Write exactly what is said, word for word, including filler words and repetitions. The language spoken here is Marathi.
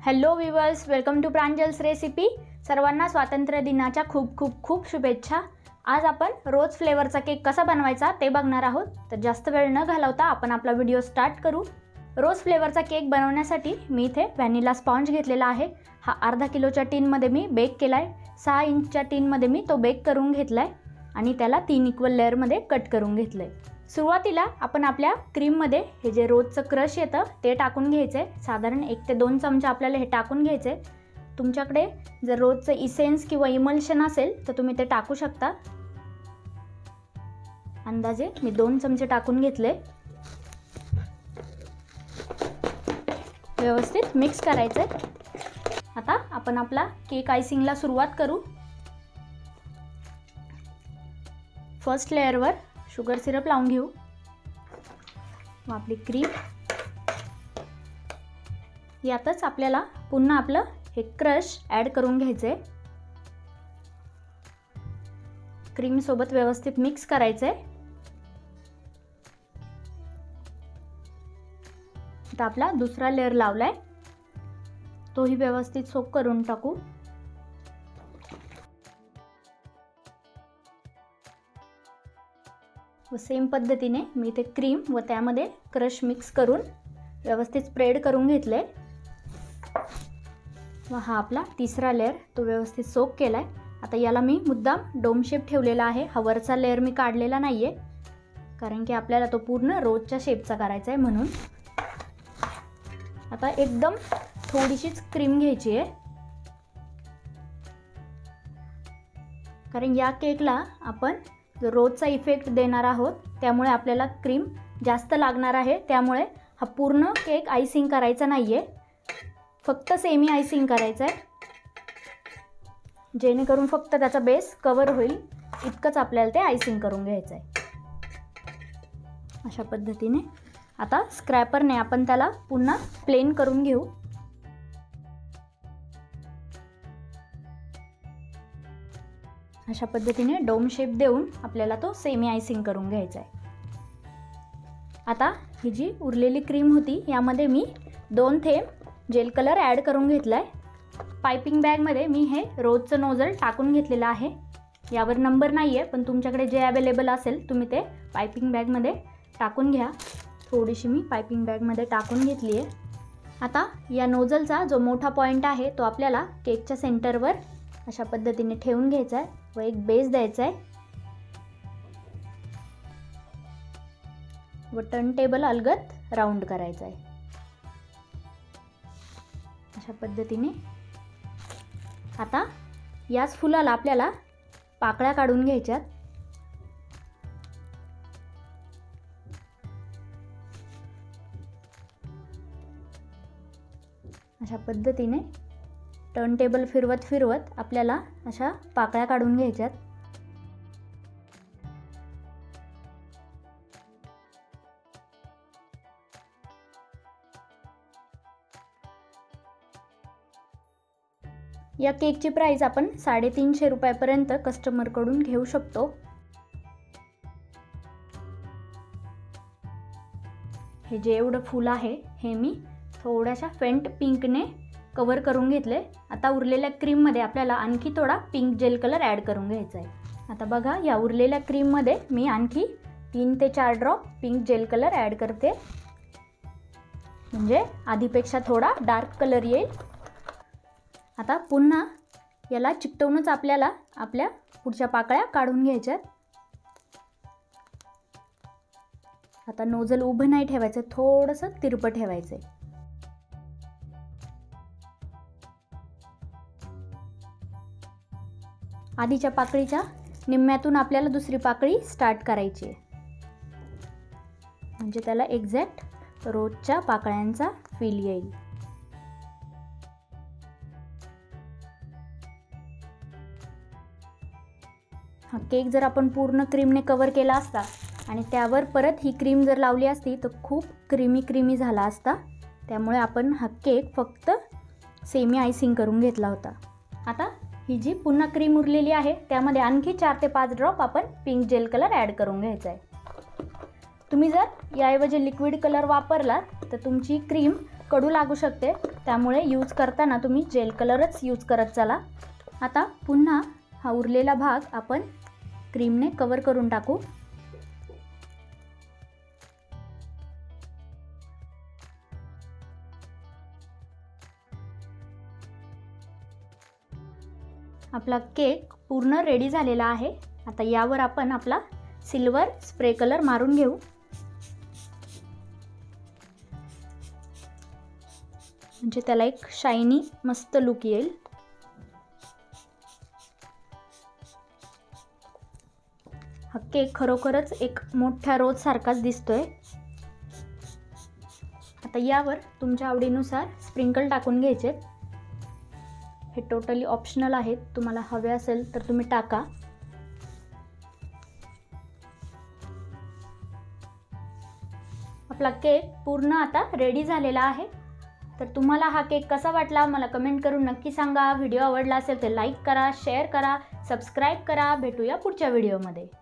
Hello viewers, welcome to Pranjal's recipe. सर्वांना स्वातंत्र्य दिनाच्या खूप खूप खूप शुभेच्छा। आज आपण रोज फ्लेवरचा केक कसा बनवायचा ते बघणार आहोत। तर जास्त वेळ न घालवता आपण आपला व्हिडिओ स्टार्ट करू। रोज फ्लेवरचा केक बनवण्यासाठी मी इथे व्हॅनिला स्पॉन्ज घेतलेला आहे। हा अर्धा किलोच्या टीनमध्ये मी बेक केलाय। सहा इंचच्या टीनमध्ये मी तो बेक करून घेतलाय आणि त्याला तीन इक्वल लेअरमध्ये कट करून घेतलंय। सुरुवातीला आपण आपल्या क्रीममध्ये हे जे रोजचं क्रश येतं ते टाकून घ्यायचे। साधारण एक ते दोन चमचे आपल्याला हे टाकून घ्यायचे। तुमच्याकडे जर रोजचं इसेन्स किंवा इमल्शन असेल तर तुम्ही ते टाकू शकता। अंदाजे मी दोन चमचे टाकून घेतले। व्यवस्थित मिक्स करायचे। आता आपण आपला केक आयसिंगला सुरुवात करू। फर्स्ट लेअरवर शुगर सिरप लावून घेऊ व आपली क्रीम। यातच आपल्याला पुन्हा आपलं हे क्रश ॲड करून घ्यायचे। क्रीम सोबत व्यवस्थित मिक्स करायचे। आता आपला दुसरा लेअर लावलाय तोही व्यवस्थित सोक करून टाकू। व सेम पद्धतीने मी इथे क्रीम व त्यामध्ये क्रश मिक्स करून व्यवस्थित स्प्रेड करून घेतले व हा आपला तिसरा लेअर तो व्यवस्थित सोक केलाय। आता याला मी मुद्दाम डोम शेप ठेवलेला आहे। हा वरचा लेअर मी काढलेला नाहीये कारण की आपल्याला तो पूर्ण रोजच्या शेपचा करायचा आहे म्हणून। आता एकदम थोडीशीच क्रीम घ्यायची आहे कारण या केकला आपण रोजचा इफेक्ट देणार आहोत, त्यामुळे आपल्याला क्रीम जास्त लागणार आहे। त्यामुळे हा पूर्ण केक आयसिंग करायचा नाहीये, फक्त सेमी आयसिंग करायचा आहे, जेणेकरून फक्त त्याचा बेस कव्हर होईल इतकंच आपल्याला ते आयसिंग करून घ्यायचं आहे। अशा पद्धतीने आता स्क्रॅपरने आपण त्याला पुन्हा प्लेन करून घेऊ। अशा पद्धतीने डोम शेप देऊन आपल्याला तो सेमी आयसिंग करून घ्यायचा आहे। आता ही जी उरलेली क्रीम होती यामध्ये मी दोन थेंब जेल कलर ॲड करून घेतलाय। पायपिंग बॅगमध्ये मी हे रोजचं नोझल टाकून घेतलेलं आहे। यावर नंबर नाही आहे, पण तुमच्याकडे जे अवेलेबल असेल तुम्ही ते पायपिंग बॅगमध्ये टाकून घ्या। थोडीशी मी पायपिंग बॅगमध्ये टाकून घेतली आहे। आता या नोझलचा जो मोठा पॉईंट आहे तो आपल्याला केकच्या सेंटरवर अशा पद्धतीने ठेवून घ्यायचा आहे व एक बेस द्यायचा आहे व टर्न टेबल अलगद राऊंड करायचा आहे। अशा पद्धतीने आता याच फुलाला आपल्याला पाकळ्या काढून घ्यायच्यात। अशा पद्धतीने टर्न टेबल फिरवत फिरवत आपल्याला अशा पाकळ्या काढून घ्यायच्यात। या केकची प्राइस आपण साडेतीनशे रुपयापर्यंत कस्टमरकडून घेऊ शकतो। हे जे एवढं फूल आहे हे मी थोड्याशा फेंट पिंकने कव्हर करून घेतले। आता उरलेल्या क्रीममध्ये आपल्याला आणखी थोडा पिंक जेल कलर ॲड करून घ्यायचा आहे। आता बघा या उरलेल्या क्रीममध्ये मी आणखी तीन ते चार drop pink gel colour add करते, म्हणजे आधीपेक्षा थोडा डार्क कलर येईल। आता पुन्हा याला चिकटवूनच आपल्याला आपल्या पुढच्या पाकळ्या काढून घ्यायच्यात। आता नोझल उभं नाही ठेवायचं, थोडंसं तिरपं ठेवायचं आहे। आधीच्या पाकळीच्या निम्म्यातून आपल्याला दुसरी पाकळी स्टार्ट करायची आहे, म्हणजे त्याला एक्झॅक्ट रोजच्या पाकळ्यांचा फील येईल। हा केक जर आपण पूर्ण क्रीमने कव्हर केला असता आणि त्यावर परत ही क्रीम जर लावली असती तर खूप क्रीमी क्रीमी झाला असता। त्यामुळे आपण हा केक फक्त सेमी आयसिंग करून घेतला होता। आता ही जी पुन्हा क्रीम उरलेली आहे त्यामध्ये आणखी चार ते पाच ड्रॉप आपण पिंक जेल कलर ॲड करून घ्यायचा आहे। तुम्ही जर याऐवजी लिक्विड कलर वापरलात तर तुमची क्रीम कडू लागू शकते, त्यामुळे यूज करताना तुम्ही जेल कलरच यूज करत चला. आता पुन्हा हा उरलेला भाग आपण क्रीमने कवर करून टाकू. आपला केक पूर्ण रेडी झालेला आहे. आता यावर आपण आपला सिल्वर स्प्रे कलर मारून घेऊ. म्हणजे त्याला एक शायनी मस्त लुक येईल. हा केक खरोखरच एक मोठ्या रोज सारखाच दिसतोय. आता यावर तुमच्या आवडीनुसार स्प्रिंकल टाकून घ्यायचे. हे टोटली ऑप्शनल आहेत, तुम्हाला हवे असेल तर तुम्ही टाका. आपला केक पूर्ण आता रेडी झालेला आहे. तर तुम्हाला हा केक कसा वाटला मला कमेंट करून नक्की सांगा. व्हिडिओ आवडला असेल तर लाईक करा, शेअर करा, सबस्क्राईब करा. भेटूया पुढच्या व्हिडिओमध्ये.